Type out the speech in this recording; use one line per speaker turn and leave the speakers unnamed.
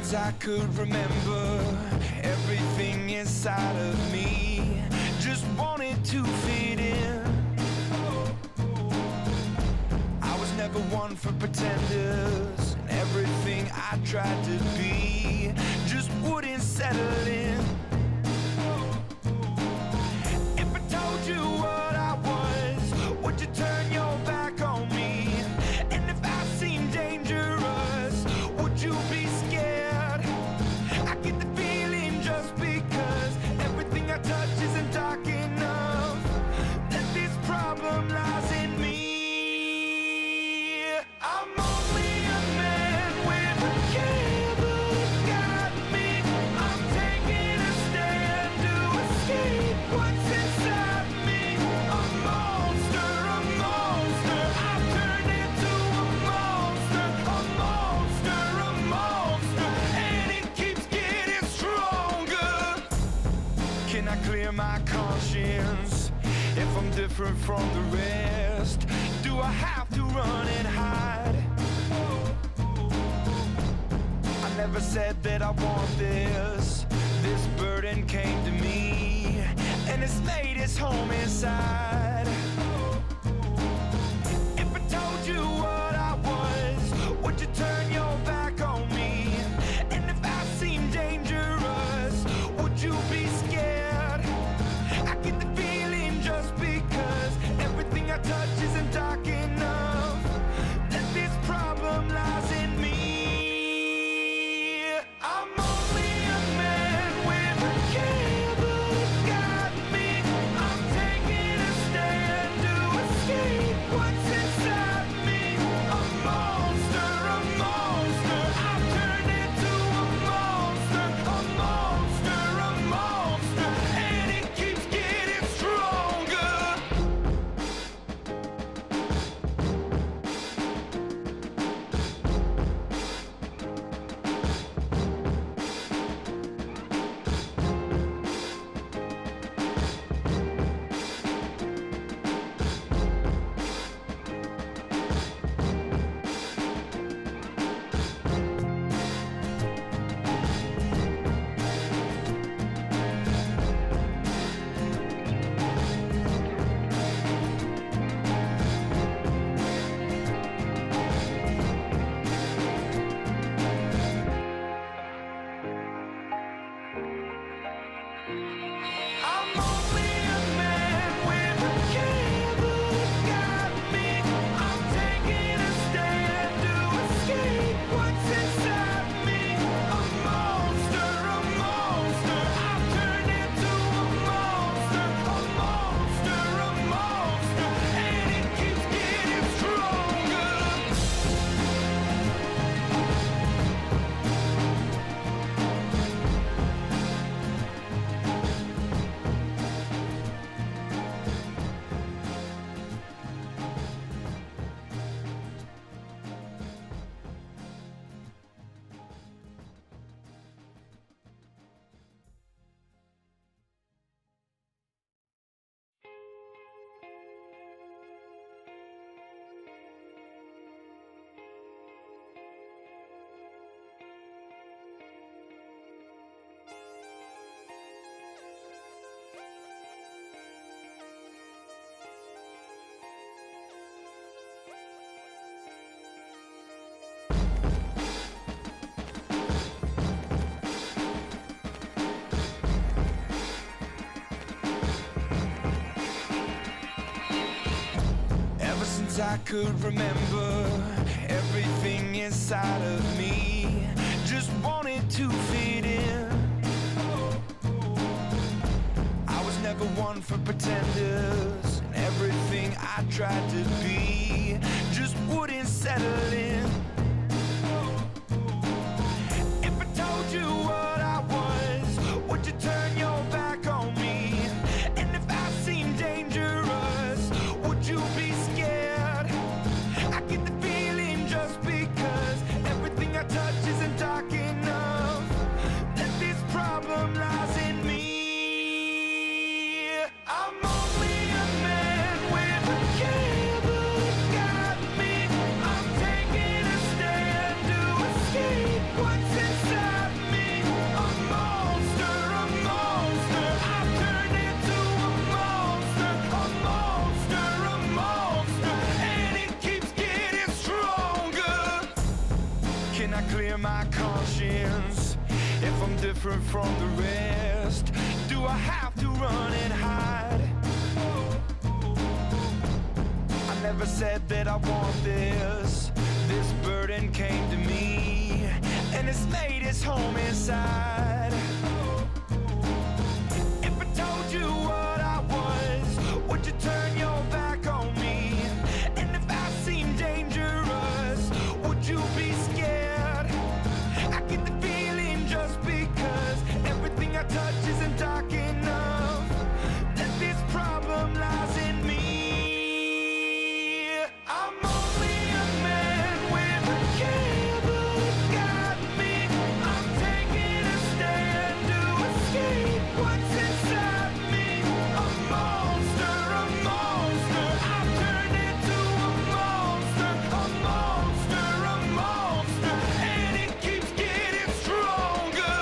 since I could remember, everything inside of me just wanted to fit in. I was never one for pretenders, and everything I tried to be just wouldn't settle in. If I told you what I was, would you turn your back on me? And if I seemed dangerous, would you be scared? I get the feeling just because everything I touch isn't dark enough, that this problem lies in me. I'm only a man with a cable that got me. I'm taking a stand to escape what's inside me. A monster, a monster. I've turned into a monster, a monster, a monster, and it keeps getting stronger. Can I clear my conscience if I'm different from the rest? Do I have to run and hide? I never said that I want this. This burden came to me, and it's made its home inside. If I told you what I was, would you turn your back on me? And if I seem dangerous, would you be scared? I get the feeling just because everything I touch isn't dark enough, that this problem lies in me. I'm only a man with a cable that got me. I'm taking a stand to escape what's inside me. A monster, a monster. I've turned into a monster, a monster, a monster, and it keeps getting stronger. I'm only a man with a cable that got me. I'm taking a stand to escape what's inside me. A monster, a monster. I've turned into a monster, a monster, a monster, and it keeps getting stronger. Since I could remember, everything inside of me just wanted to fit in. I was never one for pretenders, and everything I tried to be just wouldn't settle in. If I told you what I was, would you turn your back on me? And if I seemed dangerous, would you be scared? I get the feeling just because everything I touch isn't dark enough, that this problem lies in me. I'm only a man with a cable that got me. I'm taking a I clear my conscience? If I'm different from the rest, do I have to run and hide? I never said that I want this. This burden came to me, and it's made its home inside. If I told you what I was, would you turn your back on me? And if I seem dangerous, would you be scared? I get the feeling just because everything I touch isn't dark enough, that this problem lies in me. I'm only a man with a cable that got me. I'm taking a stand to escape what's inside me. A monster, a monster. I've turned into a monster, a monster, a monster, and it keeps getting stronger.